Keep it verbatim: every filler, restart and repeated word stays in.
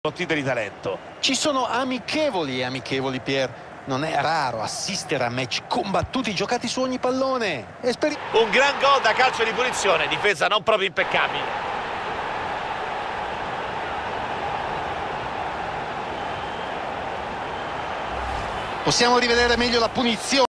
titoli di talento. Ci sono amichevoli e amichevoli, Pier. Non è raro assistere a match combattuti giocati su ogni pallone. Esperi Un gran gol da calcio di punizione, difesa non proprio impeccabile. Possiamo rivedere meglio la punizione.